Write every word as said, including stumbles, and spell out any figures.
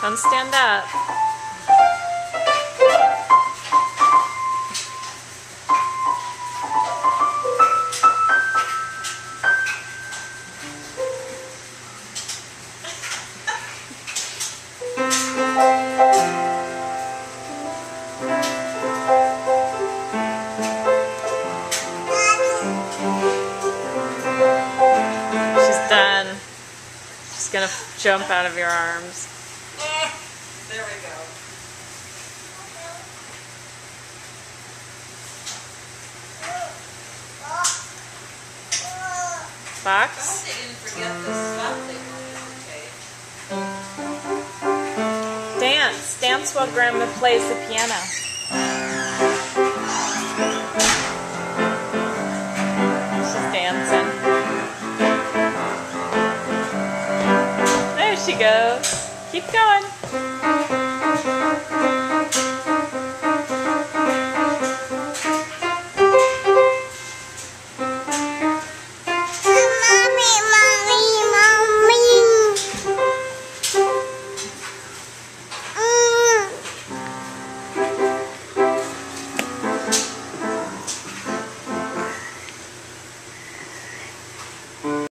Don't stand up. She's done. She's gonna jump out of your arms. There we go. Fox? I hope they didn't forget the stuff they wanted to take. Dance. Dance while Grandma plays the piano. She's dancing. There she goes. Keep going.